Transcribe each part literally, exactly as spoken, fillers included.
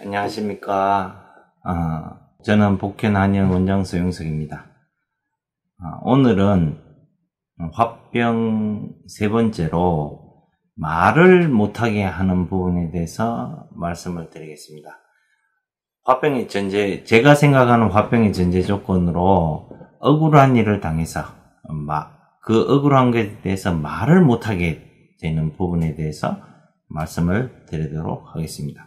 안녕하십니까. 어, 저는 복현 한영 원장 서용석입니다. 어, 오늘은 화병 세 번째로 말을 못하게 하는 부분에 대해서 말씀을 드리겠습니다. 화병의 전제, 제가 생각하는 화병의 전제 조건으로 억울한 일을 당해서 그 억울한 것에 대해서 말을 못하게 되는 부분에 대해서 말씀을 드리도록 하겠습니다.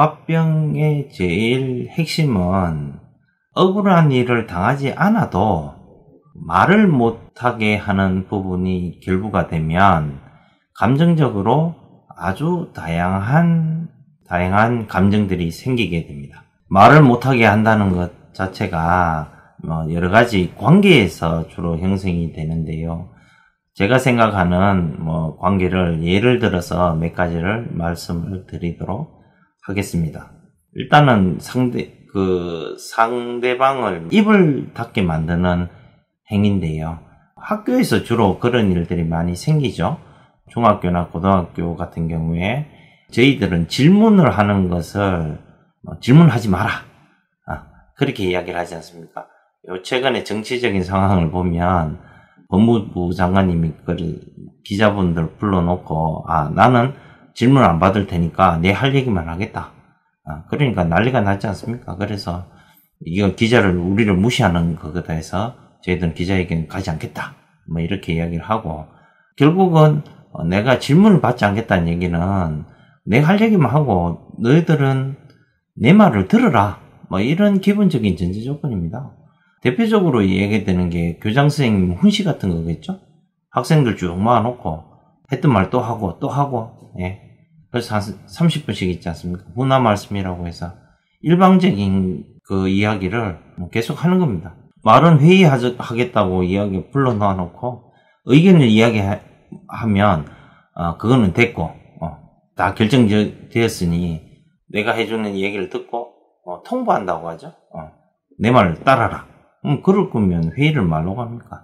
화병의 제일 핵심은 억울한 일을 당하지 않아도 말을 못하게 하는 부분이 결부가 되면 감정적으로 아주 다양한 다양한 감정들이 생기게 됩니다. 말을 못하게 한다는 것 자체가 뭐 여러 가지 관계에서 주로 형성이 되는데요. 제가 생각하는 뭐 관계를 예를 들어서 몇 가지를 말씀을 드리도록 하겠습니다. 일단은 상대 그 상대방을 입을 닫게 만드는 행위인데요. 학교에서 주로 그런 일들이 많이 생기죠. 중학교나 고등학교 같은 경우에 저희들은 질문을 하는 것을 뭐 질문하지 마라. 아, 그렇게 이야기를 하지 않습니까? 요 최근에 정치적인 상황을 보면 법무부 장관님이 그 기자분들 불러놓고 아 나는 질문 안 받을 테니까 내 할 얘기만 하겠다. 아, 그러니까 난리가 났지 않습니까? 그래서 이거 기자를 우리를 무시하는 거다 해서 저희들은 기자회견 가지 않겠다. 뭐 이렇게 이야기를 하고 결국은 내가 질문을 받지 않겠다는 얘기는 내가 할 얘기만 하고 너희들은 내 말을 들어라. 뭐 이런 기본적인 전제 조건입니다. 대표적으로 얘기되는 게 교장 선생님 훈시 같은 거겠죠? 학생들 쭉 모아놓고 했던 말 또 하고 또 하고 예. 그래서 한 삼십 분씩 있지 않습니까? 훈화 말씀이라고 해서 일방적인 그 이야기를 계속 하는 겁니다. 말은 회의하겠다고 이야기 불러놓아 놓고 의견을 이야기하면 어, 그거는 됐고 어, 다 결정되었으니 내가 해주는 얘기를 듣고 어, 통보한다고 하죠. 어, 내 말을 따라라. 음, 그럴 거면 회의를 말로 합니까?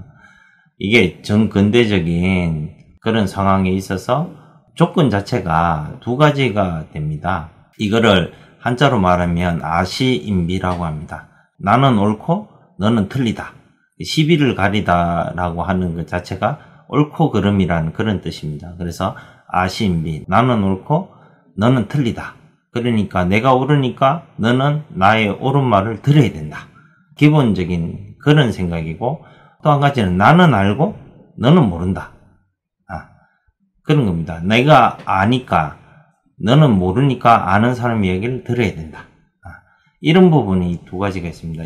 이게 전근대적인 그런 상황에 있어서 조건 자체가 두 가지가 됩니다. 이거를 한자로 말하면 아시인비라고 합니다. 나는 옳고 너는 틀리다. 시비를 가리다라고 하는 것 자체가 옳고 그름이라는 그런 뜻입니다. 그래서 아시인비, 나는 옳고 너는 틀리다. 그러니까 내가 옳으니까 너는 나의 옳은 말을 들어야 된다. 기본적인 그런 생각이고 또 한 가지는 나는 알고 너는 모른다. 아, 그런 겁니다. 내가 아니까 너는 모르니까 아는 사람 이야기를 들어야 된다. 아, 이런 부분이 두 가지가 있습니다.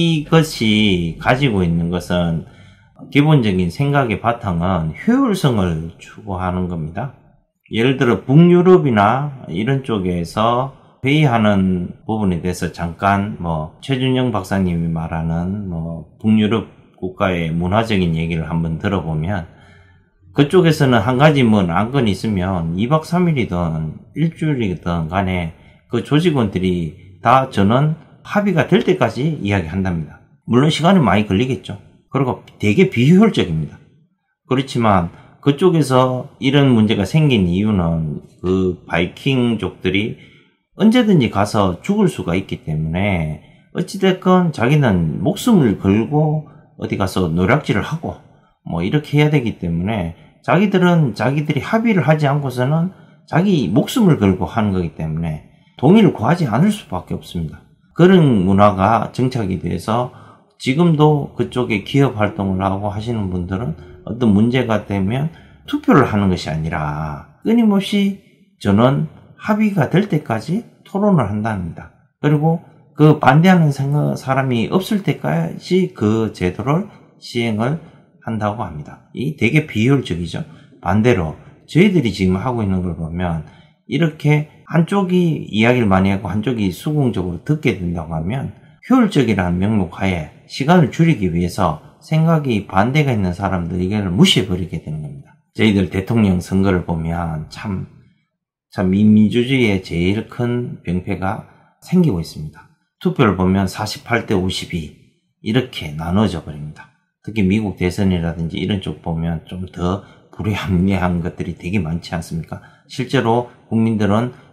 이것이 가지고 있는 것은 기본적인 생각의 바탕은 효율성을 추구하는 겁니다. 예를 들어 북유럽이나 이런 쪽에서 회의하는 부분에 대해서 잠깐 뭐 최준영 박사님이 말하는 뭐 북유럽 국가의 문화적인 얘기를 한번 들어보면 그쪽에서는 한 가지 뭐 안건이 있으면 이 박 삼 일이든 일주일이든 간에 그 조직원들이 다 저는 합의가 될 때까지 이야기한답니다. 물론 시간이 많이 걸리겠죠. 그리고 되게 비효율적입니다. 그렇지만 그쪽에서 이런 문제가 생긴 이유는 그 바이킹족들이 언제든지 가서 죽을 수가 있기 때문에 어찌됐건 자기는 목숨을 걸고 어디 가서 노략질을 하고 뭐 이렇게 해야 되기 때문에 자기들은 자기들이 합의를 하지 않고서는 자기 목숨을 걸고 하는 거기 때문에 동의를 구하지 않을 수밖에 없습니다. 그런 문화가 정착이 돼서 지금도 그쪽에 기업 활동을 하고 하시는 분들은 어떤 문제가 되면 투표를 하는 것이 아니라 끊임없이 저는 합의가 될 때까지 토론을 한답니다. 그리고 그 반대하는 사람이 없을 때까지 그 제도를 시행을 한다고 합니다. 이 되게 비효율적이죠. 반대로 저희들이 지금 하고 있는 걸 보면 이렇게 한쪽이 이야기를 많이 하고 한쪽이 수긍적으로 듣게 된다고 하면 효율적이라는 명목 하에 시간을 줄이기 위해서 생각이 반대가 있는 사람들 의견을 무시해버리게 되는 겁니다. 저희들 대통령 선거를 보면 참, 참 이 민주주의의 제일 큰 병폐가 생기고 있습니다. 투표를 보면 사십팔 대 오십이 이렇게 나눠져 버립니다. 특히 미국 대선이라든지 이런 쪽 보면 좀 더 불합리한 것들이 되게 많지 않습니까? 실제로 국민들은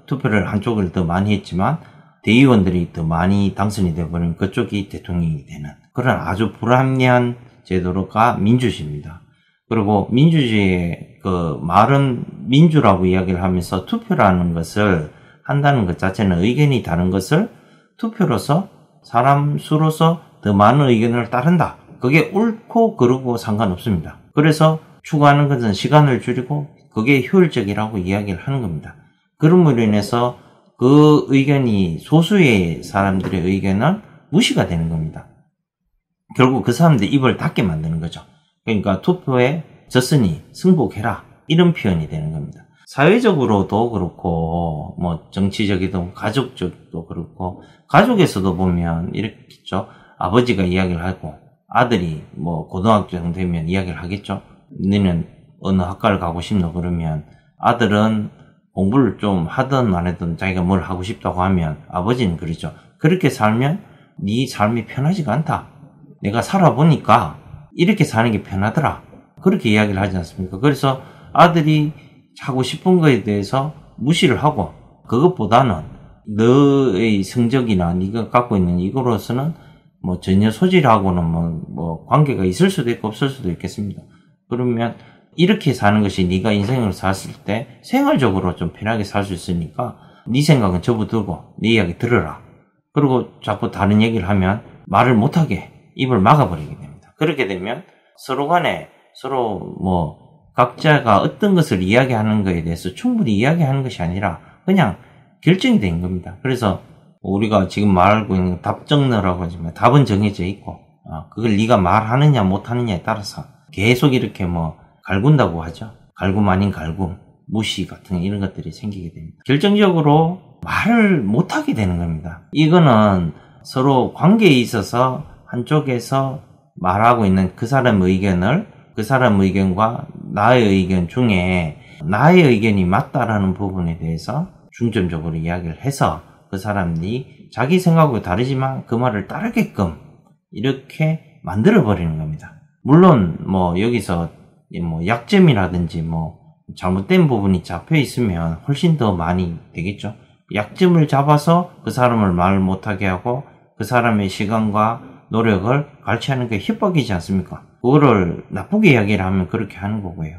투표를 한쪽을 더 많이 했지만 대의원들이 더 많이 당선이 되어버리면 그쪽이 대통령이 되는 그런 아주 불합리한 제도가 민주주의입니다. 그리고 민주주의의 그 말은 민주라고 이야기를 하면서 투표라는 것을 한다는 것 자체는 의견이 다른 것을 투표로서 사람 수로서 더 많은 의견을 따른다. 그게 옳고 그르고 상관없습니다. 그래서 추구하는 것은 시간을 줄이고 그게 효율적이라고 이야기를 하는 겁니다. 그럼으로 인해서 그 의견이 소수의 사람들의 의견은 무시가 되는 겁니다. 결국 그 사람들 입을 닫게 만드는 거죠. 그러니까 투표에 졌으니 승복해라 이런 표현이 되는 겁니다. 사회적으로도 그렇고 뭐 정치적이든 가족적도 그렇고 가족에서도 보면 이렇게 있죠. 아버지가 이야기를 하고 아들이 뭐 고등학생 되면 이야기를 하겠죠. 너는 어느 학과를 가고 싶노 그러면 아들은 공부를 좀 하든 안 하든 자기가 뭘 하고 싶다고 하면 아버지는 그러죠. 그렇게 살면 네 삶이 편하지가 않다. 내가 살아보니까 이렇게 사는 게 편하더라. 그렇게 이야기를 하지 않습니까? 그래서 아들이 하고 싶은 거에 대해서 무시를 하고 그것보다는 너의 성적이나 네가 갖고 있는 이거로서는 뭐 전혀 소질하고는 뭐, 뭐 관계가 있을 수도 있고 없을 수도 있겠습니다. 그러면 이렇게 사는 것이 네가 인생을 살았을 때 생활적으로 좀 편하게 살 수 있으니까 네 생각은 접어두고 네 이야기 들어라. 그리고 자꾸 다른 얘기를 하면 말을 못하게 입을 막아버리게 됩니다. 그렇게 되면 서로 간에 서로 뭐 각자가 어떤 것을 이야기하는 것에 대해서 충분히 이야기하는 것이 아니라 그냥 결정이 된 겁니다. 그래서 우리가 지금 말하고 있는 답정너라고 하지만 답은 정해져 있고 그걸 네가 말하느냐 못하느냐에 따라서 계속 이렇게 뭐 갈군다고 하죠. 갈굼 아닌 갈굼, 무시 같은 이런 것들이 생기게 됩니다. 결정적으로 말을 못하게 되는 겁니다. 이거는 서로 관계에 있어서 한쪽에서 말하고 있는 그 사람의 의견을 그 사람의 의견과 나의 의견 중에 나의 의견이 맞다라는 부분에 대해서 중점적으로 이야기를 해서 그 사람이 자기 생각하고 다르지만 그 말을 따르게끔 이렇게 만들어버리는 겁니다. 물론 뭐 여기서 뭐 약점이라든지 뭐 잘못된 부분이 잡혀 있으면 훨씬 더 많이 되겠죠. 약점을 잡아서 그 사람을 말 못하게 하고 그 사람의 시간과 노력을 갈취하는 게 협박이지 않습니까? 그거를 나쁘게 이야기를 하면 그렇게 하는 거고요.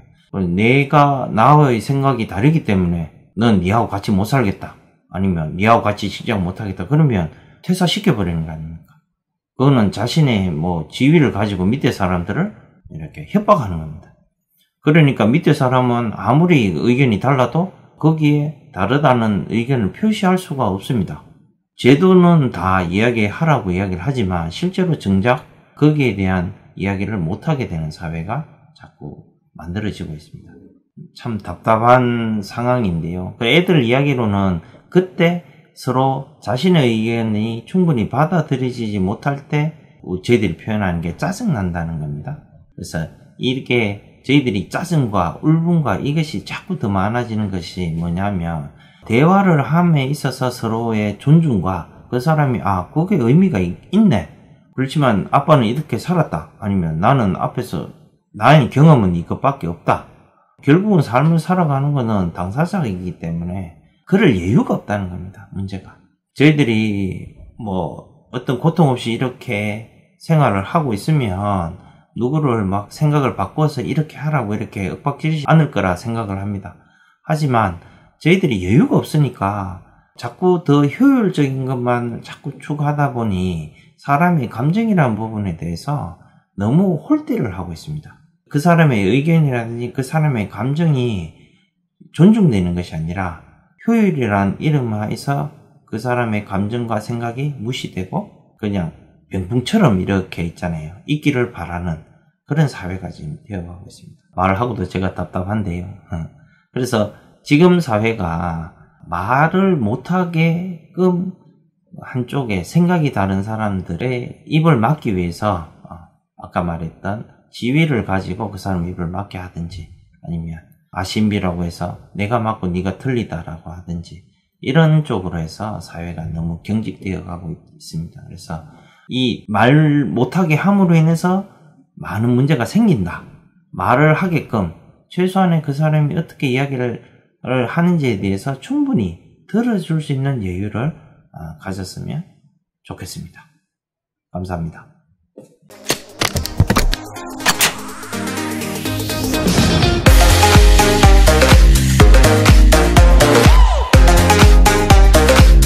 내가 나의 생각이 다르기 때문에 넌 니하고 같이 못 살겠다. 아니면 니하고 같이 직장 못 하겠다. 그러면 퇴사시켜버리는 거 아닙니까? 그거는 자신의 뭐 지위를 가지고 밑에 사람들을 이렇게 협박하는 겁니다. 그러니까 밑에 사람은 아무리 의견이 달라도 거기에 다르다는 의견을 표시할 수가 없습니다. 제도는 다 이야기하라고 이야기를 하지만 실제로 정작 거기에 대한 이야기를 못하게 되는 사회가 자꾸 만들어지고 있습니다. 참 답답한 상황인데요. 애들 이야기로는 그때 서로 자신의 의견이 충분히 받아들여지지 못할 때 저희들이 표현하는 게 짜증난다는 겁니다. 그래서 이렇게 저희들이 짜증과 울분과 이것이 자꾸 더 많아지는 것이 뭐냐면 대화를 함에 있어서 서로의 존중과 그 사람이 아 그게 의미가 있네. 그렇지만 아빠는 이렇게 살았다. 아니면 나는 앞에서 나의 경험은 이것밖에 없다. 결국은 삶을 살아가는 것은 당사자이기 때문에 그럴 여유가 없다는 겁니다. 문제가. 저희들이 뭐 어떤 고통 없이 이렇게 생활을 하고 있으면 누구를 막 생각을 바꿔서 이렇게 하라고 이렇게 윽박지르지 않을 거라 생각을 합니다. 하지만 저희들이 여유가 없으니까 자꾸 더 효율적인 것만 자꾸 추구하다 보니 사람의 감정이라는 부분에 대해서 너무 홀대를 하고 있습니다. 그 사람의 의견이라든지 그 사람의 감정이 존중되는 것이 아니라 효율이란 이름 하에서 그 사람의 감정과 생각이 무시되고 그냥 병풍처럼 이렇게 있잖아요. 있기를 바라는 그런 사회가 지금 되어가고 있습니다. 말을 하고도 제가 답답한데요. 그래서 지금 사회가 말을 못하게끔 한쪽에 생각이 다른 사람들의 입을 막기 위해서 아까 말했던 지위를 가지고 그 사람 입을 막게 하든지 아니면 아신비라고 해서 내가 맞고 네가 틀리다라고 하든지 이런 쪽으로 해서 사회가 너무 경직되어 가고 있습니다. 그래서 이 말 못하게 함으로 인해서 많은 문제가 생긴다. 말을 하게끔 최소한의 그 사람이 어떻게 이야기를 하는지에 대해서 충분히 들어줄 수 있는 여유를 어, 가졌으면 좋겠습니다. 감사합니다.